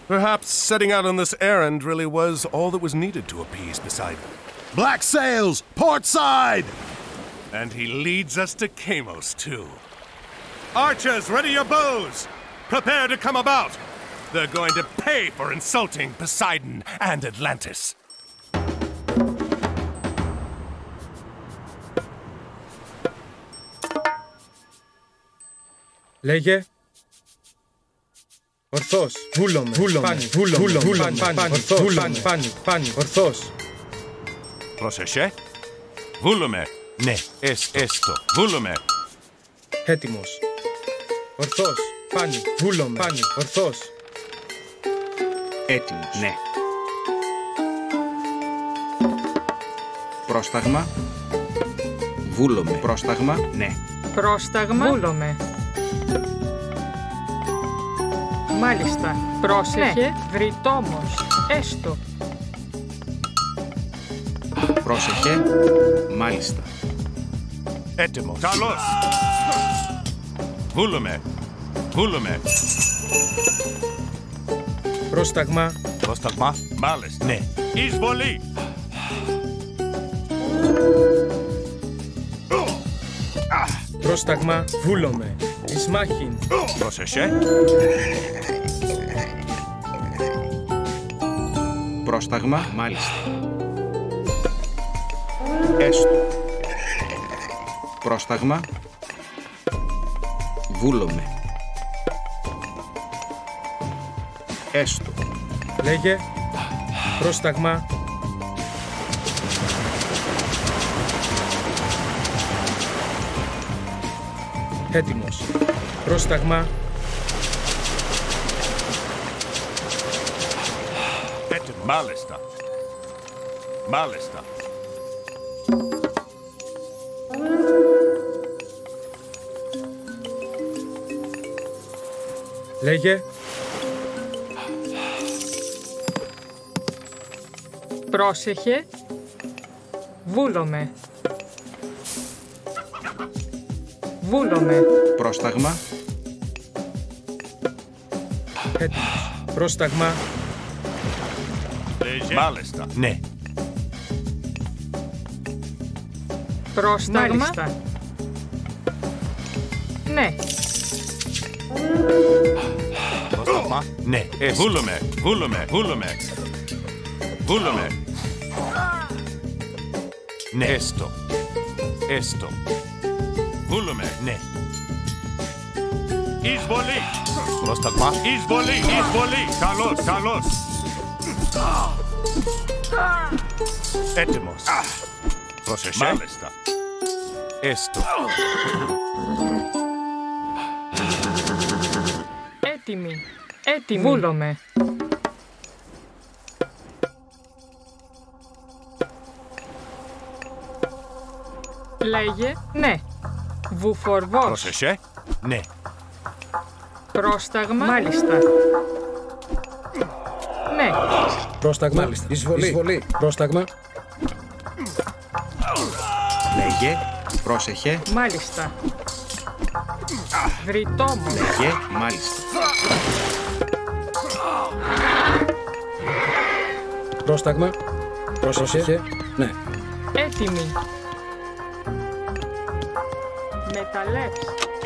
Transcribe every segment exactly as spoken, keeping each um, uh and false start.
Perhaps setting out on this errand really was all that was needed to appease Poseidon. Black sails! Port side! And he leads us to Kamos, too. Archers, ready your bows! Prepare to come about! They're going to pay for insulting Poseidon and Atlantis. Λέγε. Ορθώς. Βούλομαι. Βούλομαι. Πάνι. Βούλομαι. Βούλομαι. Πάνι. Ορθώς. Βούλομαι. Πάνι. Πάνι. Ορθώς. Πρόσεχε. Βούλομαι. Ναι. Εσ, έστω. Βούλομαι. Έτοιμος. Ορθώς. Πάνι. Βούλομαι. Πάνι. Ορθώς. Έτοιμος. Ναι. Πρόσταγμα. Βούλομαι. Πρόσταγμα. Ναι. Πρόσταγμα. Βούλομαι. Μάλιστα. Πρόσεχε. Ναι. Βρυτόμος. Έστω. Πρόσεχε. Μάλιστα. Έτοιμος. Καλώς. Βούλομαι. Βούλομαι. Πρόσταγμα. Πρόσταγμα. Μάλιστα. Ναι. Εισβολή. Πρόσταγμα. Βούλομαι. Εις μάχην. Πρόσεχε. Πρόσταγμα. Μάλιστα. Έστω. Πρόσταγμα. Βούλομαι. Έστω. Λέγε. Πρόσταγμα. Έτοιμος. Πρόσταγμα. Έτοιμο. Μάλιστα. Μάλιστα. Λέγε. Πρόσεχε. Βούλομαι. Βούλομαι. Πρόσταγμα. Έτοιμος. Πρόσταγμα. Μάλιστα. Ναι. Πρόσταγμα. Μάλιστα. Ναι. Πρόσταγμα. Ναι. Ε, βούλομαι. Βούλομαι. Βούλομαι. Βούλομαι. Ναι. Έστω. Έστω. Βούλομαι. Ναι. Εισβολή. Πρόσταγμα. Εισβολή. Εισβολή. Καλώς. Καλώς. Έτοιμος. Πρόσεχε. Μάλιστα. Έστω. Έτοιμη. Έτοιμη. Βούλομαι. Λέγε. Ναι. Βουφορβός. Πρόσεχε. Ναι. Πρόσταγμα. Μάλιστα. Ναι. Πρόσταγμα. Μάλιστα. Εισβολή. Εισβολή. Πρόσταγμα. Λέγε. Πρόσεχε. Μάλιστα. Βρυτόμος. Λέγε. Μάλιστα. Πρόσταγμα. Πρόσεχε. Ναι. Έτοιμη. Μεταλλεύς.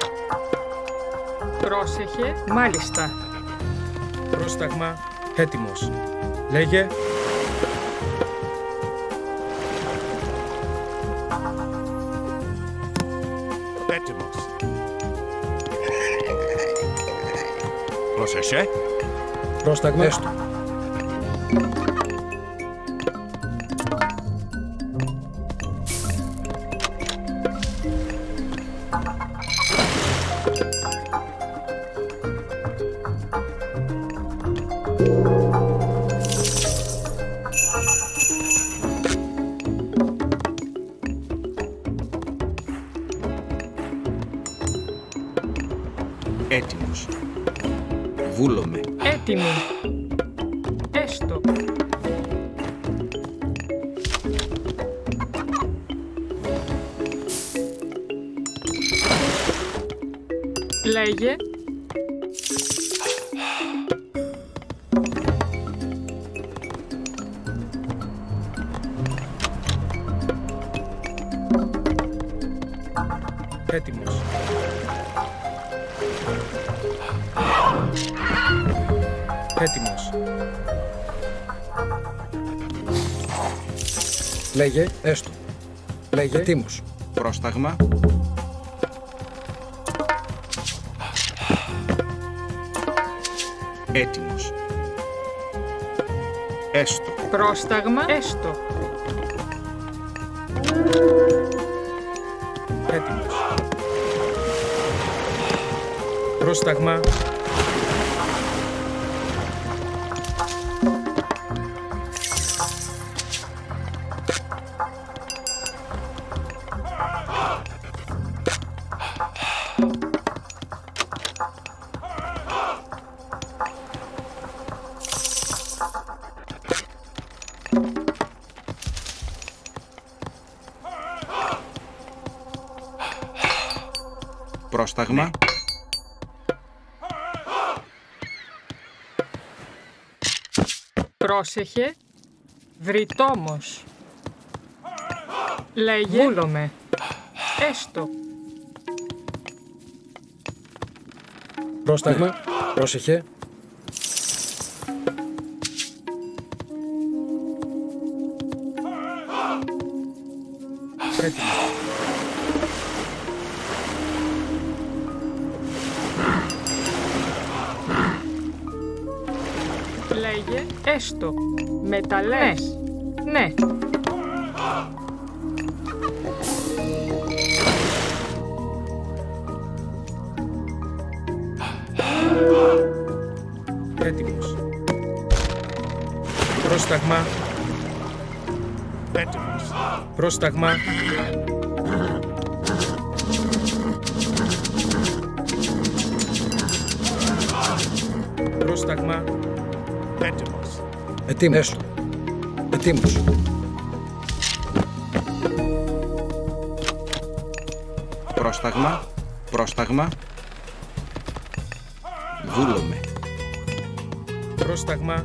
Πρόσεχε. Μάλιστα. Πρόσταγμα. Έτοιμος. Λέγε. Έτοιμος. Πρόσεχε. Πρόσταγμα. Έστω. Έτοιμος. Βούλομαι. Έτοιμη. Έστω. Λέγε. Έτοιμος. Έτοιμος. Λέγε, έστω. Λέγε, έτοιμος. Πρόσταγμα. Έτοιμος. Έστω. Πρόσταγμα. Έστω. Έτοιμος. Πρόσταγμα. Πρόσταγμα. Πρόσεχε. Βρυτόμος. Λέγε. Βούλομαι. Έστω. Πρόσταγμα. Πρόσεχε. Έτοιμος. Λέγε. Έστω. Μεταλλές. Ναι. Έτοιμος. Πρόσταγμα. Έτοιμος. Πρόσταγμα. Πρόσταγμα. Έτοιμος. Έτοιμος. Έστω. Έτοιμος. Πρόσταγμα. Πρόσταγμα. Βούλομαι. Πρόσταγμα.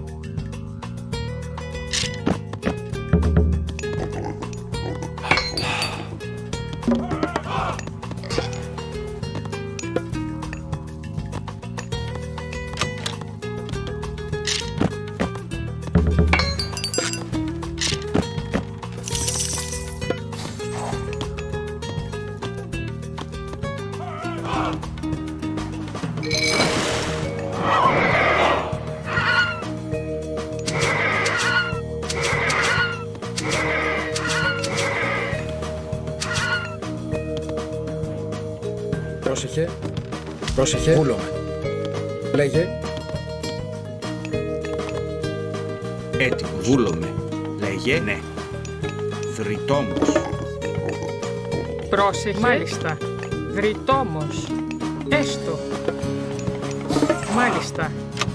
Πρόσεχε. Πρόσεχε. Βούλομαι. Λέγε. Έτοιμο. Βούλομαι. Λέγε. Ναι. Βρυτόμος. Πρόσεχε. Μάλιστα. Βρυτόμος. Έστω. Μάλιστα.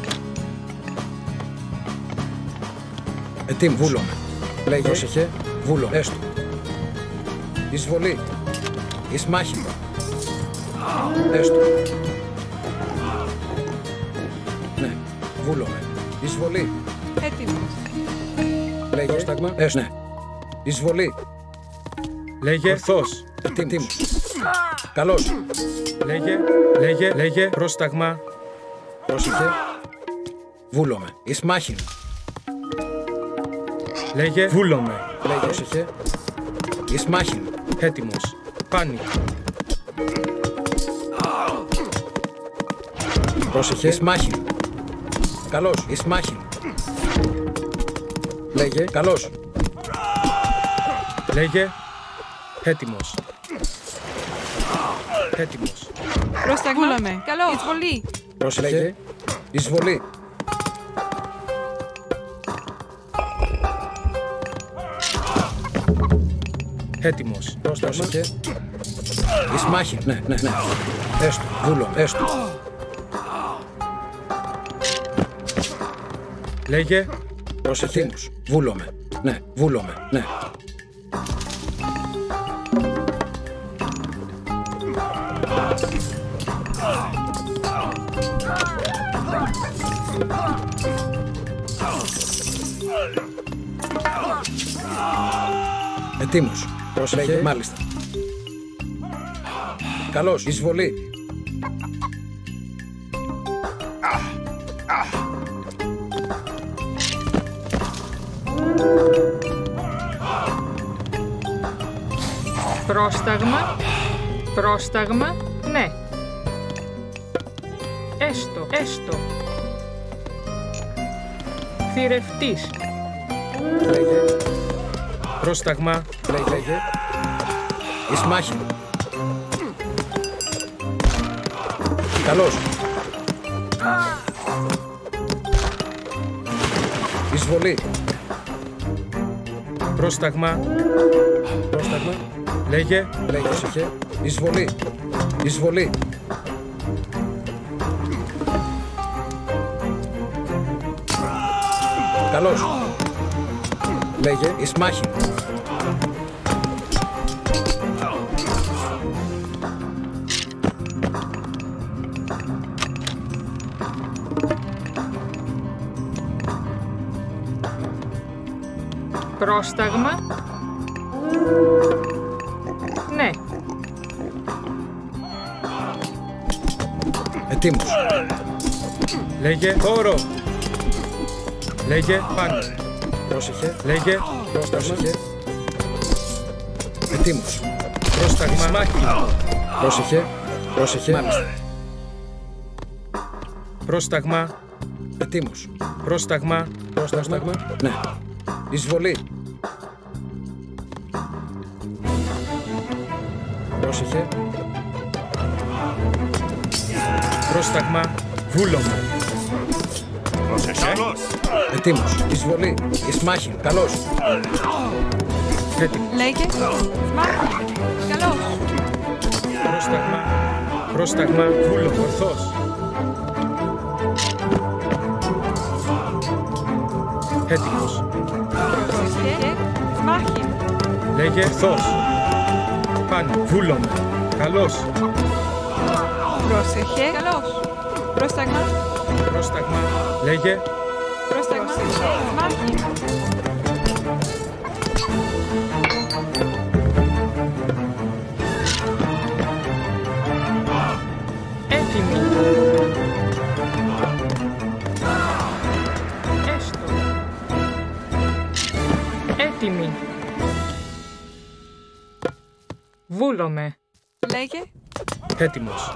Έτοιμος. Βούλομαι. Λέγε. Πρόσεχε. Βούλομαι. Έστω. Εισβολή. Εις μάχημα. Έστω. Ναι. Βούλομαι. Εισβολή. Έτοιμος. Λέγε. Πρόσταγμα. Έστω. Ναι. Εισβολή. Λέγε. Ορθός. Έτοιμος. Καλώς. Λέγε. Λέγε. Λέγε. Πρόσταγμα. Πρόσεχε. Βούλομαι. Εις μάχημα. Λέγε. Βούλομαι. Λέγε. Πρόσεχε. Εις μάχημα. Έτοιμος. Πάνι. Πρόσεχε. Εις μάχημα. Καλώς. Εις μάχημα. Λέγε. Καλώς. Λέγε. Έτοιμος. Έτοιμος. Πρόσταγμα. Βούλομαι. Καλό. Εισβολή. Πρόσεχε. Εισβολή. Έτοιμος. Πρόσεχε. Εις μάχημα. Ναι, ναι, ναι. Έστω. Βούλομαι. Έστω. Λέγε. Πρόσεχε. Έτοιμος. Βούλομαι. Ναι, βούλομαι. Ναι. Ετοίμος. Πρόσεχε. Μάλιστα. Καλώς. Εισβολή. Πρόσταγμα. Πρόσταγμα. Ναι. Έστω. Έστω. Θηρευτής. Λέγε. Πρόσταγμα. Λέγε. Εις μάχη. Καλώς. Εισβολή. Πρόσταγμα. Πρόσταγμα. Λέγε. Λέγε. Προσεχέ. Εισβολή. Εισβολή. Καλώς. Λέγε. Εις μάχη. Πρόσταγμα. Ναι. Ετοίμος. Λέγε. Χώρο. Λέγε. Πάνω. Πρόσεχε. Λέγε. Πρόσταγμα. Ετοίμος. Πρόσταγμα. Μάχη. Πρόσεχε. Πρόσεχε. Μάλιστα. Πρόσταγμα. Ετοίμος. Πρόσταγμα. Πρόσταγμα. Ναι. Εισβολή. Πρόσεχε. Πρόσταγμα. Βούλωμα. Πρόσεχε. Ετοίμος. Εισβολή. Εις μάχη. Καλώς. Έτοιμο. Λέγε. Μάχη. Καλώς. Πρόσταγμα. Πρόσταγμα. Βούλωμα. Ορθός. Έτοιμος. Πρόσεχε. Μάχη. Λέγε. Ορθός. Πάνω. Βούλωμα. Καλώς. Πρόσεχε. Καλώς. Πρόσταγμα. Πρόσταγμα. Λέγε. Πρόσταγμα. Μάχη. Έτοιμη. Έστω. Έτοιμη. Βούλομαι. Λέγε. Έτοιμος.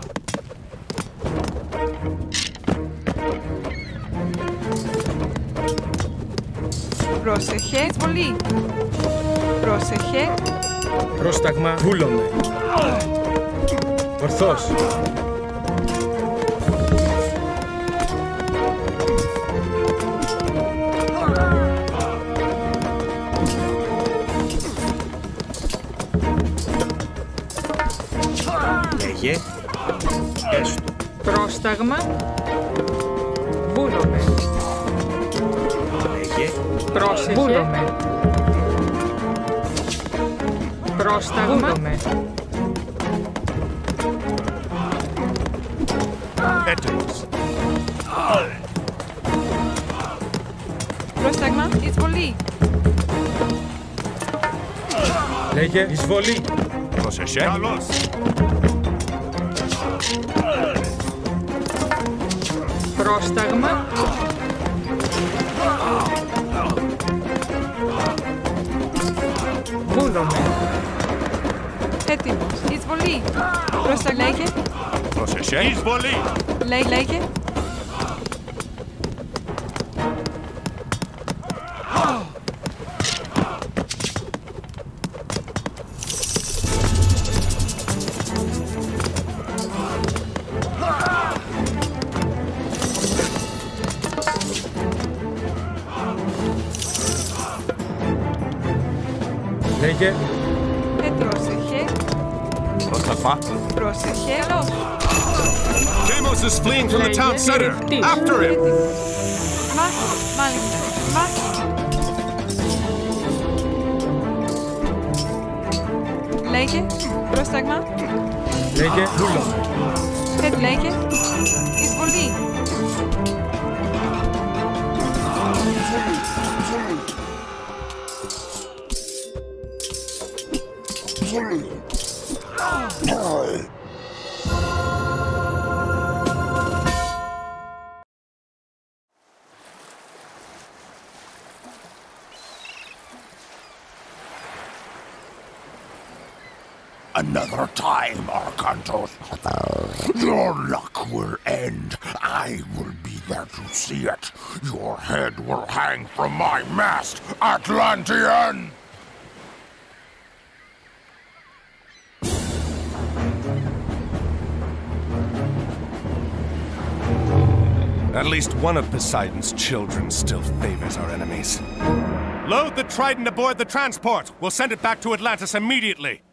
Πρόσεχε. Εισβολή. Πρόσεχε. Πρόσταγμα. Βούλωμε. Ορθός. Λέγε. Έστω. Πρόσταγμα. Βούλομαι. Λέγε. Πρόσεχε. Βούλομαι. Πρόσταγμα. Βούλομαι. Έτοιμος. Πρόσταγμα. Εισβολή. Λέγε. Εισβολή. Πρόσεχε. Καλώς. Πρόσταγμα. Βούλομαι. Έτοιμος. Εισβολή. Πρόσταγμα. Λέγε. Πρόσεχε. Εισβολή. Λέγε. Λέγε. Λέγε. Πρόσεχε. Πρόσταγμα. Πρόσεχε. Καλώς. Kamos is fleeing from the town center. Θηρευτής. After him. Μάχη. Μάλιστα. Μάχη. Λέγε. Πρόσταγμα. Λέγε. Βούλωμε. Έτ λέγε. Εισβολή. another time, Arkantos. Your luck will end. I will be there to see it. Your head will hang from my mast, Atlantean! At least one of Poseidon's children still favors our enemies. Load the Trident aboard the transport. We'll send it back to Atlantis immediately.